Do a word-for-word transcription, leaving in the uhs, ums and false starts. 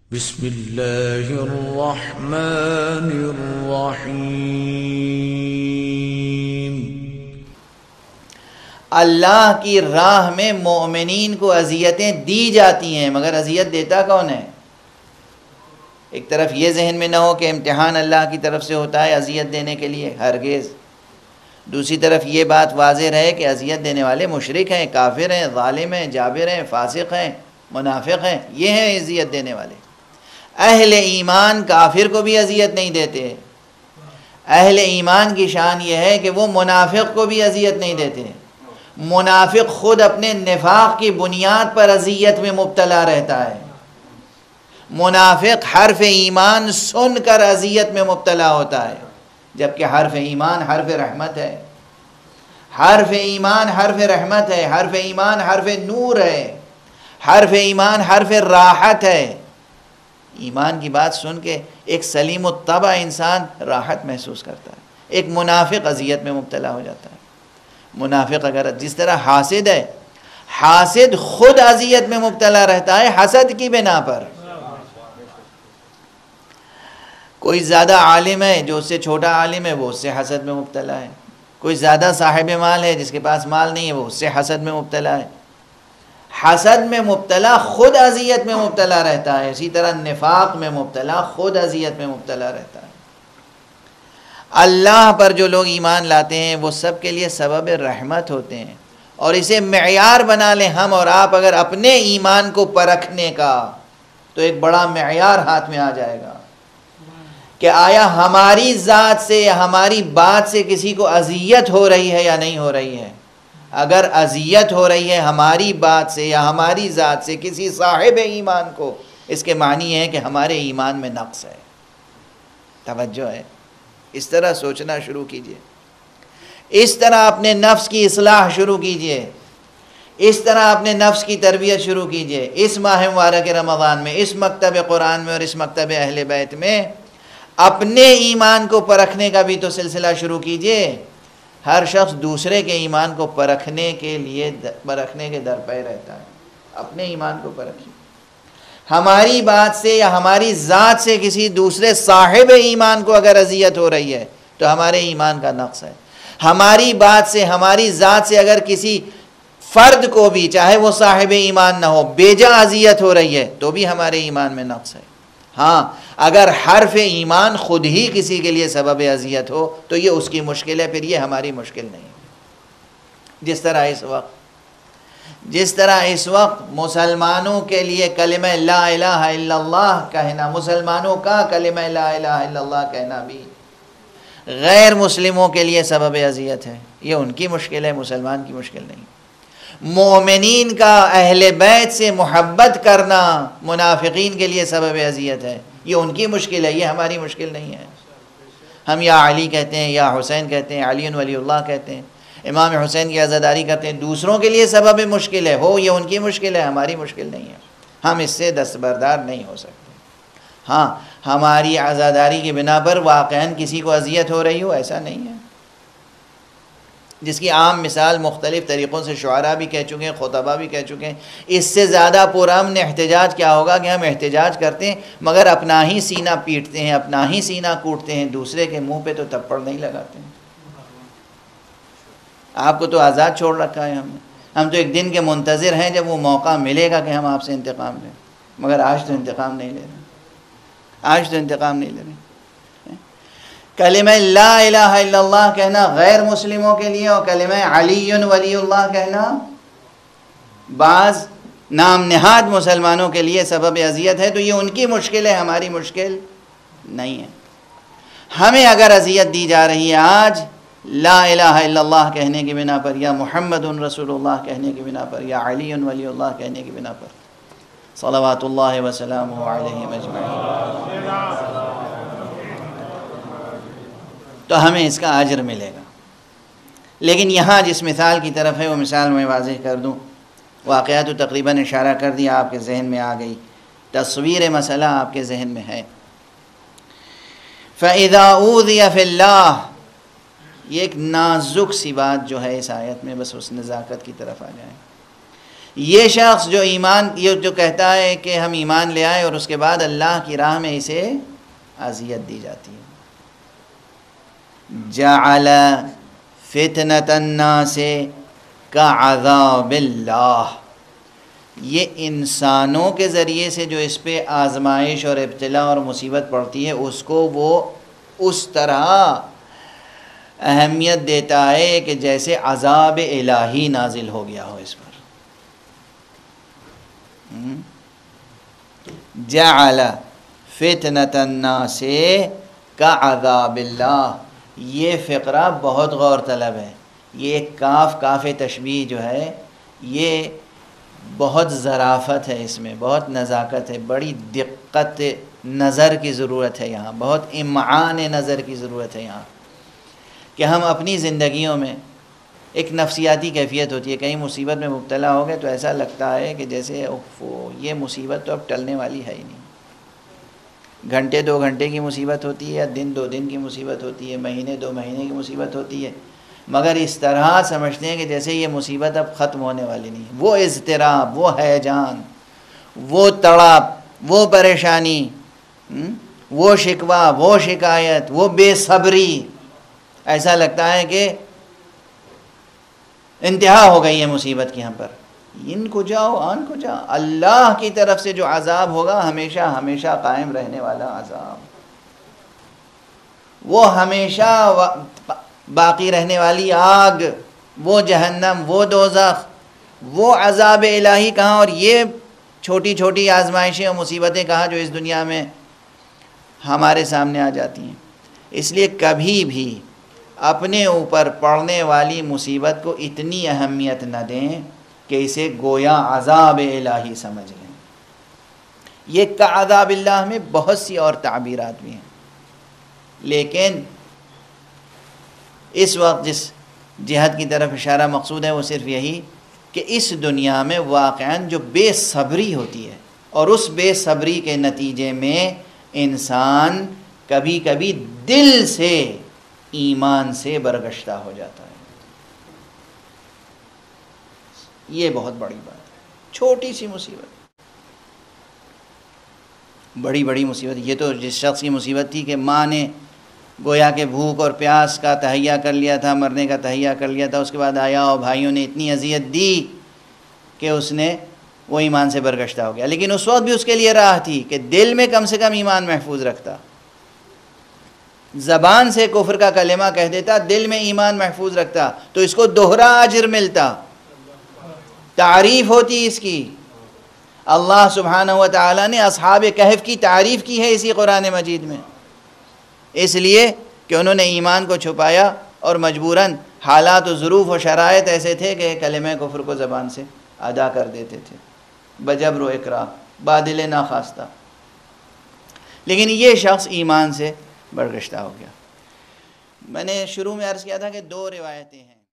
بسم اللہ الرحمن الرحیم۔ اللہ کی راہ میں مومنین کو اذیتیں دی جاتی ہیں، مگر اذیت دیتا کون ہے؟ ایک طرف یہ ذہن میں نہ ہو کہ امتحان اللہ کی طرف سے ہوتا ہے اذیت دینے کے لیے، ہرگز۔ دوسری طرف یہ بات واضح رہے کہ اذیت دینے والے مشرک ہیں، کافر ہیں، ظالم ہیں، جابر ہیں، فاسق ہیں، منافق ہیں، یہ ہیں اذیت دینے والے۔ اہل ایمان کافر کو بھی اذیت نہیں دیتے۔ اہل ایمان کی شان یہ ہے کہ وہ منافق کو بھی اذیت نہیں دیتے۔ منافق خود اپنے نفاق کی بنیاد پر اذیت میں مبتلا رہتا ہے۔ منافق حرف ایمان سن کر اذیت میں مبتلا ہوتا ہے، جبکہ حرف ایمان حرف رحمت ہے۔ حرف ایمان حرف رحمت ہے، حرف ایمان حرف نور ہے، حرف ایمان حرف راحت ہے۔ ایمان کی بات سن کے ایک سلیم الطبع انسان راحت محسوس کرتا ہے، ایک منافق اذیت میں مبتلا ہو جاتا ہے۔ منافق اگر جس طرح حاسد ہے، حاسد خود اذیت میں مبتلا رہتا ہے حسد کی بنا پر۔ کوئی زیادہ عالم ہے، جو اس سے چھوٹا عالم ہے وہ اس سے حسد میں مبتلا ہے۔ کوئی زیادہ صاحب مال ہے، جس کے پاس مال نہیں ہے وہ اس سے حسد میں مبتلا ہے۔ حسد میں مبتلا خود اذیت میں مبتلا رہتا ہے، اسی طرح نفاق میں مبتلا خود اذیت میں مبتلا رہتا ہے۔ اللہ پر جو لوگ ایمان لاتے ہیں وہ سب کے لیے سبب رحمت ہوتے ہیں، اور اسے معیار بنا لیں ہم اور آپ اگر اپنے ایمان کو پرکھنے کا، تو ایک بڑا معیار ہاتھ میں آ جائے گا کہ آیا ہماری ذات سے یا ہماری بات سے کسی کو اذیت ہو رہی ہے یا نہیں ہو رہی ہے۔ اگر اذیت ہو رہی ہے ہماری بات سے یا ہماری ذات سے کسی صاحب ایمان کو، اس کے معنی ہے کہ ہمارے ایمان میں نقص ہے۔ توجہ ہے، اس طرح سوچنا شروع کیجئے، اس طرح اپنے نفس کی اصلاح شروع کیجئے، اس طرح اپنے نفس کی تربیت شروع کیجئے۔ اس ماہ مبارک رمضان میں، اس مکتب قرآن میں اور اس مکتب اہل بیت میں اپنے ایمان کو پرکھنے کا بھی تو سلسلہ شروع کیجئے۔ ہر شخص دوسرے کے ایمان کو پرکھنے کے لیے پرکھنے کے در پہ رہتا ہے، اپنے ایمان کو پرکھیے۔ ہماری بات سے یا ہماری ذات سے کسی دوسرے صاحب ایمان کو اگر اذیت ہو رہی ہے تو ہمارے ایمان کا نقص ہے۔ ہماری بات سے ہماری ذات سے اگر کسی فرد کو بھی، چاہے وہ صاحب ایمان نہ ہو، بیجا اذیت ہو رہی ہے تو بھی ہمارے ایمان میں نقص ہے۔ ہاں، اگر حرف ایمان خود ہی کسی کے لیے سبب اذیت ہو تو یہ اس کی مشکل ہے، پھر یہ ہماری مشکل نہیں۔ جس طرح اس وقت جس طرح اس وقت مسلمانوں کے لیے کلمہ لا الہ الا اللہ کہنا، مسلمانوں کا کلمہ لا الہ الا اللہ کہنا بھی غیر مسلموں کے لیے سبب اذیت ہے، یہ ان کی مشکل ہے، مسلمان کی مشکل نہیں۔ مومنین کا اہل بیت سے محبت کرنا منافقین کے لیے سبب اذیت ہے، یہ ان کی مشکل ہے، یہ ہماری مشکل نہیں ہے۔ ہم یا علی کہتے ہیں، یا حسین کہتے ہیں، علی ولی اللہ کہتے ہیں، امام حسین کی عزاداری کرتے ہیں، دوسروں کے لیے سبب مشکل ہے، ہو یہ ان کی مشکل ہے، ہماری مشکل نہیں ہے۔ ہم اس سے دستبردار نہیں ہو سکتے۔ ہاں، ہماری عزاداری کی بنا پر واقعاً کسی کو اذیت ہو رہی ہو، ایسا نہیں ہے، جس کی عام مثال مختلف طریقوں سے شعراء بھی کہہ چکے ہیں، خطبہ بھی کہہ چکے ہیں۔ اس سے زیادہ پرامن احتجاج کیا ہوگا کہ ہم احتجاج کرتے ہیں مگر اپنا ہی سینہ پیٹتے ہیں، اپنا ہی سینہ کوٹتے ہیں، دوسرے کے منہ پہ تو تھپڑ نہیں لگاتے ہیں۔ آپ کو تو آزاد چھوڑ رکھا ہے ہم نے، ہم تو ایک دن کے منتظر ہیں جب وہ موقع ملے گا کہ ہم آپ سے انتقام لیں، مگر آج تو انتقام نہیں لے رہے، آج تو انتقام نہیں لے رہے۔ کلمہ لا الہ الا اللہ کہنا غیر مسلموں کے لیے اور کلمہ علی ولی اللہ کہنا بعض نام نہاد مسلمانوں کے لیے سبب اذیت ہے، تو یہ ان کی مشکل ہے، ہماری مشکل نہیں ہے۔ ہمیں اگر اذیت دی جا رہی ہے آج لا الہ الا اللہ کہنے کی بنا پر، یا محمد رسول اللہ کہنے کی بنا پر، یا علی ولی اللہ کہنے کی بنا پر، صلوات اللہ وسلامہ علیہ اجمعین، تو ہمیں اس کا اجر ملے گا۔ لیکن یہاں جس مثال کی طرف ہے وہ مثال میں واضح کر دوں، واقعہ تو تقریباً اشارہ کر دیا، آپ کے ذہن میں آ گئی، تصویر مسئلہ آپ کے ذہن میں ہے۔ فَإِذَا أُوذِيَ فِي اللَّهِ، یہ ایک نازک سی بات جو ہے اس آیت میں، بس اس نزاکت کی طرف آ جائیں۔ یہ شخص جو ایمان یہ جو کہتا ہے کہ ہم ایمان لے آئے اور اس کے بعد اللہ کی راہ میں اسے اذیت دی جاتی ہے، جعل فتنة الناس کعذاب اللہ، یہ انسانوں کے ذریعے سے جو اس پہ آزمائش اور ابتلا اور مصیبت پڑتی ہے اس کو وہ اس طرح اہمیت دیتا ہے کہ جیسے عذاب الہی نازل ہو گیا ہو اس پر۔ جعل فتنة الناس کعذاب اللہ، یہ فقرہ بہت غور طلب ہے۔ یہ ایک کاف کاف تشبیہ جو ہے یہ بہت ظرافت ہے، اس میں بہت نزاکت ہے، بڑی دقت نظر کی ضرورت ہے، یہاں بہت امعان نظر کی ضرورت ہے یہاں، کہ ہم اپنی زندگیوں میں ایک نفسیاتی کیفیت ہوتی ہے، کہیں مصیبت میں مبتلا ہو گئے تو ایسا لگتا ہے کہ جیسے یہ مصیبت تو اب ٹلنے والی ہے ہی نہیں، گھنٹے دو گھنٹے کی مصیبت ہوتی ہے یا دن دو دن کی مصیبت ہوتی ہے، مہینے دو مہینے کی مصیبت ہوتی ہے، مگر اس طرح سمجھتے ہیں کہ جیسے یہ مصیبت اب ختم ہونے والی نہیں۔ وہ اضطراب، وہ ہیجان، وہ تڑپ، وہ پریشانی، وہ شکوہ، وہ شکایت، وہ بے صبری، ایسا لگتا ہے کہ انتہا ہو گئی ہے مصیبت کی ہم پر۔ ان کو جاؤ آن کو جاؤ، اللہ کی طرف سے جو عذاب ہوگا ہمیشہ ہمیشہ قائم رہنے والا عذاب، وہ ہمیشہ باقی رہنے والی آگ، وہ جہنم، وہ دوزخ، وہ عذاب الہی کہاں، اور یہ چھوٹی چھوٹی آزمائشیں اور مصیبتیں کہاں جو اس دنیا میں ہمارے سامنے آ جاتی ہیں۔ اس لیے کبھی بھی اپنے اوپر پڑنے والی مصیبت کو اتنی اہمیت نہ دیں کہ اسے گویا عذاب الہی سمجھ لیں۔ یہ کعذاب اللہ میں بہت سی اور تعبیرات بھی ہیں، لیکن اس وقت جس جہت کی طرف اشارہ مقصود ہے وہ صرف یہی کہ اس دنیا میں واقعاً جو بے صبری ہوتی ہے اور اس بے صبری کے نتیجے میں انسان کبھی کبھی دل سے ایمان سے برگشتہ ہو جاتا ہے۔ یہ بہت بڑی بات ہے، چھوٹی سی مصیبت، بڑی بڑی مصیبت۔ یہ تو جس شخص کی مصیبت تھی کہ ماں نے گویا کہ بھوک اور پیاس کا تہیہ کر لیا تھا، مرنے کا تہیہ کر لیا تھا، اس کے بعد آیا اور بھائیوں نے اتنی اذیت دی کہ اس نے وہ ایمان سے برگشتہ ہو گیا، لیکن اس وقت بھی اس کے لیے راہ تھی کہ دل میں کم سے کم ایمان محفوظ رکھتا، زبان سے کفر کا کلمہ کہہ دیتا، دل میں ایمان محفوظ رکھتا تو اس کو دوہرا اجر ملتا، تعریف ہوتی اس کی۔ اللہ سبحانہ و تعالیٰ نے اصحاب کہف کی تعریف کی ہے اسی قرآن مجید میں، اس لیے کہ انہوں نے ایمان کو چھپایا اور مجبوراً حالات و ظروف و شرائط ایسے تھے کہ کلمہ کفر کو زبان سے ادا کر دیتے تھے بجبر و اکراہ، بادل ناخواستہ، لیکن یہ شخص ایمان سے برگشتہ ہو گیا۔ میں نے شروع میں عرض کیا تھا کہ دو روایتیں ہیں۔